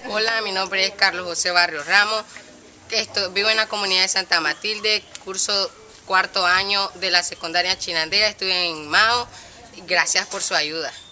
Hola, mi nombre es Carlos José Barrios Ramos. Vivo en la comunidad de Santa Matilde, curso cuarto año de la secundaria Chinandega, estuve en Mao. Gracias por su ayuda.